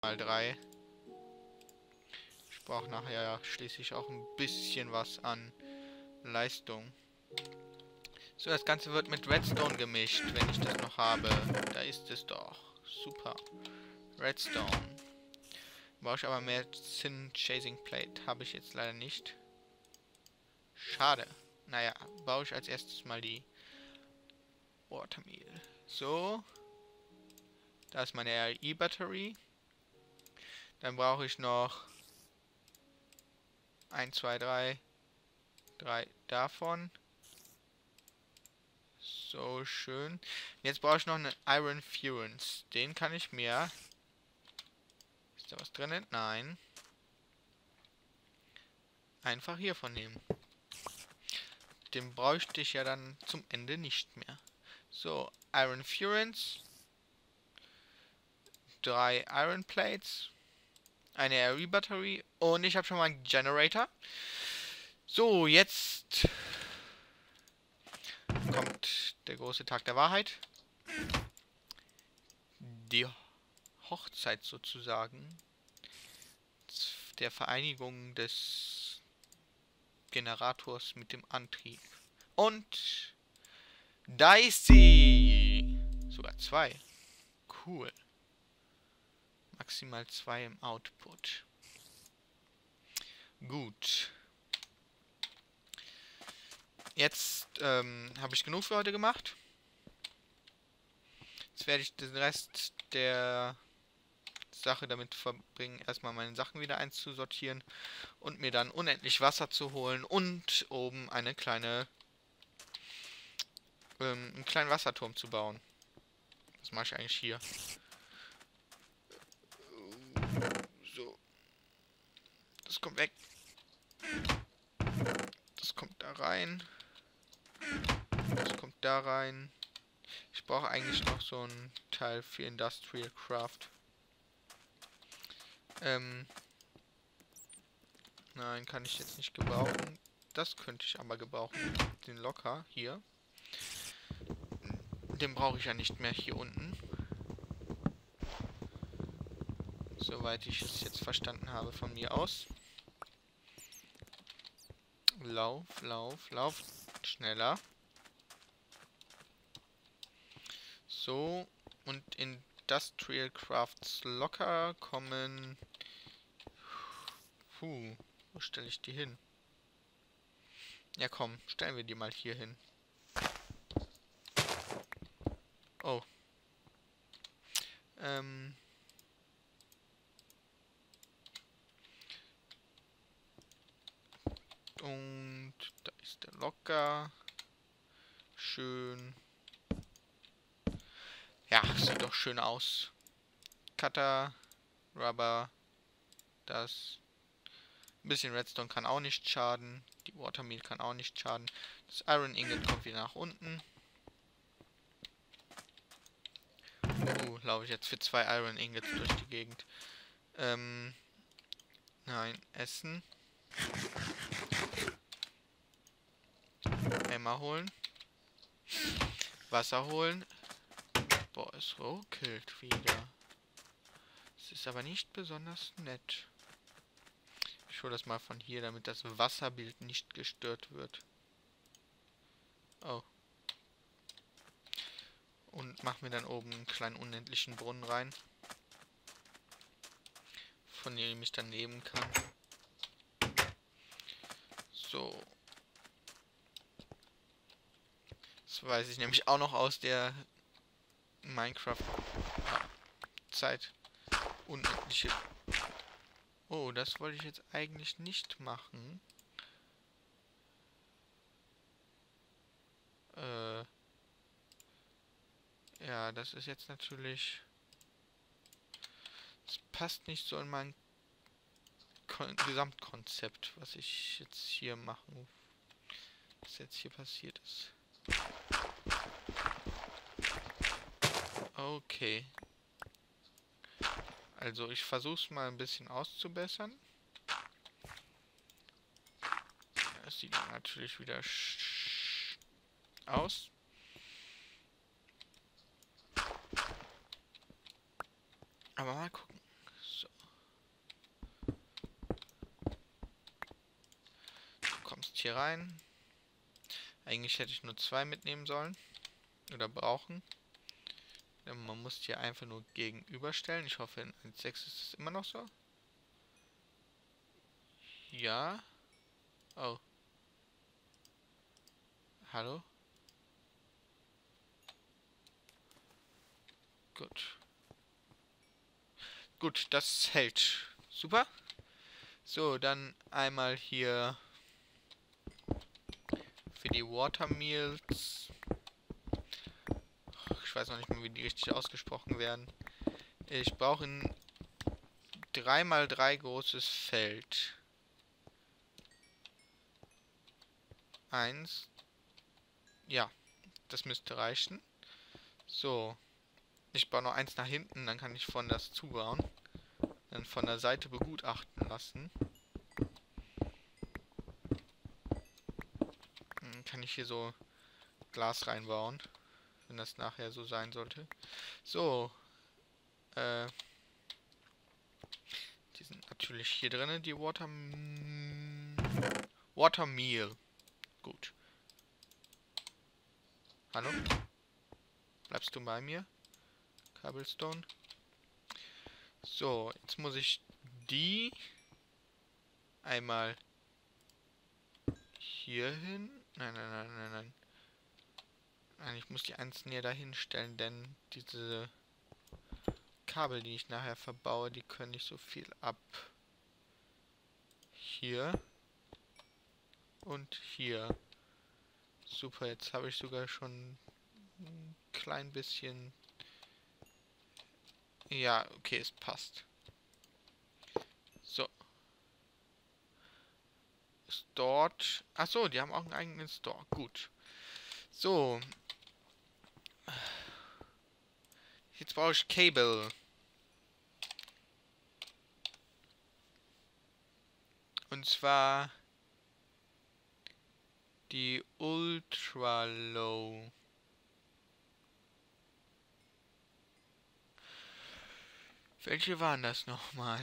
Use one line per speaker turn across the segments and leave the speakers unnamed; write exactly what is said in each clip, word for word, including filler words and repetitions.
mal drei. Ich brauche nachher schließlich auch ein bisschen was an Leistung. So, das Ganze wird mit Redstone gemischt, wenn ich das noch habe. Da ist es doch. Super. Redstone. Brauche ich aber mehr Sin Chasing Plate. Habe ich jetzt leider nicht. Schade. Naja, baue ich als erstes mal die Watermeal. So. Da ist meine R E-Batterie. Dann brauche ich noch eins, zwei, drei, drei davon. So, schön. Jetzt brauche ich noch einen Iron Furance. Den kann ich mir... Ist da was drin? Nein. Einfach hiervon nehmen. Den bräuchte ich ja dann zum Ende nicht mehr. So, Iron Furance. Drei Iron Plates. Eine R E-Batterie. Und ich habe schon mal einen Generator. So, jetzt kommt der große Tag der Wahrheit. Die Hochzeit sozusagen. Der Vereinigung des Generators mit dem Antrieb. Und da ist sie. Sogar zwei. Cool. Maximal zwei im Output. Gut. Jetzt ähm, habe ich genug für heute gemacht. Jetzt werde ich den Rest der Sache damit verbringen, erstmal meine Sachen wieder einzusortieren und mir dann unendlich Wasser zu holen und oben eine kleine ähm, einen kleinen Wasserturm zu bauen. Was mache ich eigentlich hier? So. Das kommt weg. Das kommt da rein. Das kommt da rein. Ich brauche eigentlich noch so ein Teil für Industrial Craft. Ähm. Nein, kann ich jetzt nicht gebrauchen. Das könnte ich aber gebrauchen. Den Locker hier. Den brauche ich ja nicht mehr hier unten. Soweit ich es jetzt verstanden habe von mir aus. Lauf, lauf, lauf. Schneller. So. Und Industrial Crafts Locker kommen... Puh. Wo stelle ich die hin? Ja komm, stellen wir die mal hier hin. Oh. Ähm... Und da ist der Locker. Schön. Ja, sieht doch schön aus. Cutter, Rubber, das. Ein bisschen Redstone kann auch nicht schaden. Die Watermeal kann auch nicht schaden. Das Iron Ingot kommt wieder nach unten. Uh, laufe ich jetzt für zwei Iron Ingots durch die Gegend. Ähm. Nein, Essen. Emma holen. Wasser holen. Boah, es ruckelt wieder. Es ist aber nicht besonders nett. Ich hole das mal von hier, damit das Wasserbild nicht gestört wird. Oh. Und mach mir dann oben einen kleinen unendlichen Brunnen rein. Von dem ich dann nehmen kann. So. Das weiß ich nämlich auch noch aus der Minecraft-Zeit. Unendliche... Oh, das wollte ich jetzt eigentlich nicht machen. Äh... Ja, das ist jetzt natürlich... Das passt nicht so in mein Kon Gesamtkonzept, was ich jetzt hier machen... Was jetzt hier passiert ist. Okay. Also ich versuche es mal ein bisschen auszubessern. Das sieht natürlich wieder aus. Aber mal gucken. passt hier rein. Eigentlich hätte ich nur zwei mitnehmen sollen. Oder brauchen. Man muss hier einfach nur gegenüberstellen. Ich hoffe, in eins Punkt sechs ist es immer noch so. Ja. Oh. Hallo? Gut. Gut, das hält. Super. So, dann einmal hier für die Watermeals. Ich weiß noch nicht mehr, wie die richtig ausgesprochen werden. Ich brauche ein drei mal drei großes Feld. Eins. Ja, das müsste reichen. So. Ich baue noch eins nach hinten, dann kann ich von das zubauen. Dann von der Seite begutachten lassen. Dann kann ich hier so Glas reinbauen. Wenn das nachher so sein sollte. So. Äh. Die sind natürlich hier drin, die Water... Watermeal. Gut. Hallo? Bleibst du bei mir? Cobblestone. So, jetzt muss ich die einmal hier hin. Nein, nein, nein, nein, nein. Nein, ich muss die eins näher dahin stellen, denn diese Kabel, die ich nachher verbaue, die können nicht so viel ab. Hier. Und hier. Super, jetzt habe ich sogar schon ein klein bisschen... Ja, okay, es passt. So. Stored. Achso, die haben auch einen eigenen Store. Gut. So. Jetzt brauche ich Cable. Und zwar die Ultra Low. Welche waren das nochmal?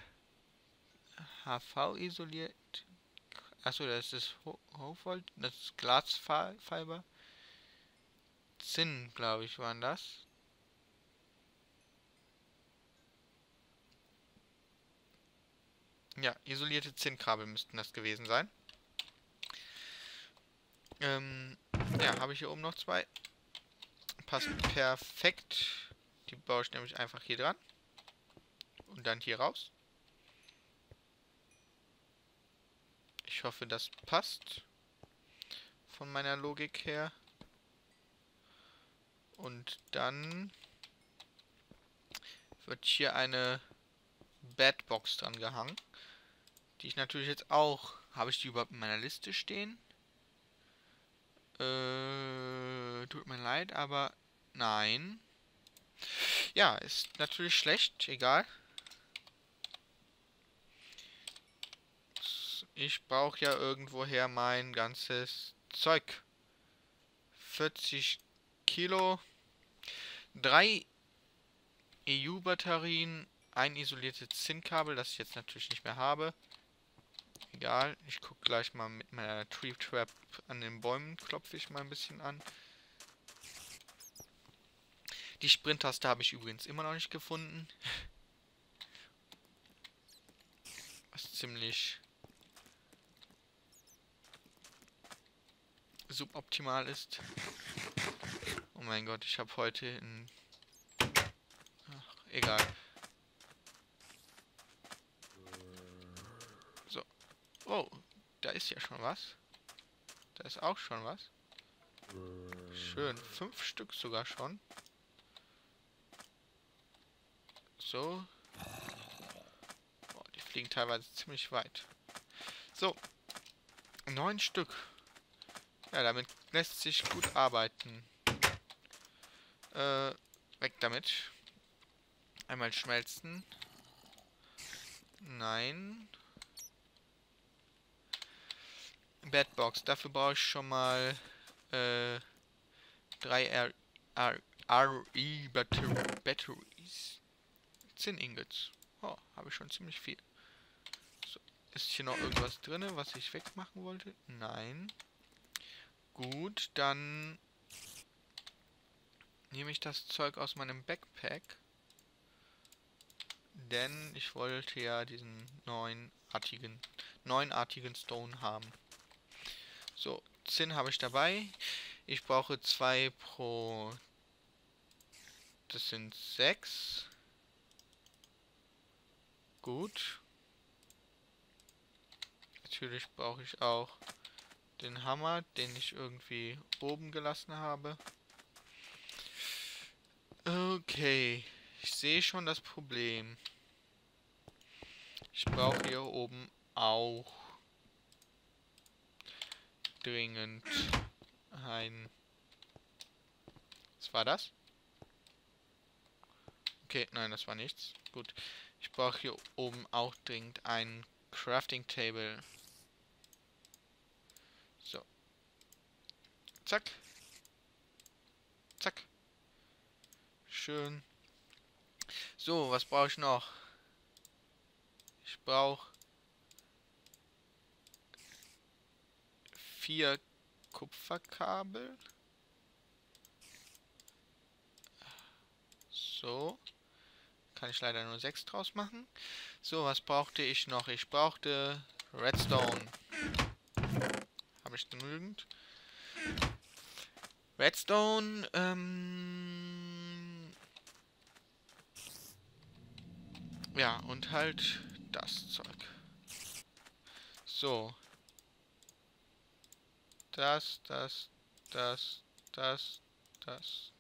H V isoliert. Achso, das ist Hochvolt. Das ist Glasfiber. Zinn, glaube ich, waren das. Ja, isolierte Zinnkabel müssten das gewesen sein. Ähm, ja, habe ich hier oben noch zwei. Passt perfekt. Die baue ich nämlich einfach hier dran. Und dann hier raus. Ich hoffe, das passt. Von meiner Logik her. Und dann wird hier eine Bedbox dran gehangen. Die ich natürlich jetzt auch... Habe ich die überhaupt in meiner Liste stehen? Äh, tut mir leid, aber nein. Ja, ist natürlich schlecht, egal. Ich brauche ja irgendwoher mein ganzes Zeug. vierzig Kilo. Drei E U-Batterien. Ein isoliertes Zinnkabel, das ich jetzt natürlich nicht mehr habe. Egal, ich gucke gleich mal mit meiner Tree Trap an den Bäumen, klopfe ich mal ein bisschen an. Die Sprint-Taste habe ich übrigens immer noch nicht gefunden. Was ziemlich suboptimal ist. Oh mein Gott, ich habe heute ein... Ach, egal. So. Oh, da ist ja schon was. Da ist auch schon was. Schön, fünf Stück sogar schon. So. Boah, die fliegen teilweise ziemlich weit. So. Neun Stück. Ja, damit lässt sich gut arbeiten. Äh, weg damit. Einmal schmelzen. Nein. Bedbox. Dafür brauche ich schon mal äh, drei R E Batteries. Zinn Ingots. Oh, habe ich schon ziemlich viel. So, Ist hier noch irgendwas drin, was ich wegmachen wollte? Nein. Gut, dann nehme ich das Zeug aus meinem Backpack. Denn ich wollte ja diesen neunartigen, neunartigen Stone haben. So, Zinn habe ich dabei. Ich brauche zwei pro... Das sind sechs. Gut. Natürlich brauche ich auch den Hammer, den ich irgendwie oben gelassen habe. Okay. Ich sehe schon das Problem. Ich brauche hier oben auch dringend ein... Was war das? Okay, nein, das war nichts. Gut. Ich brauche hier oben auch dringend ein Crafting Table. So. Zack. Zack. Schön. So, was brauche ich noch? Ich brauche vier Kupferkabel. So. Kann ich leider nur sechs draus machen. So, was brauchte ich noch? Ich brauchte Redstone. Habe ich genügend? Redstone, ähm... ja, und halt das Zeug. So. Das, das, das, das, das,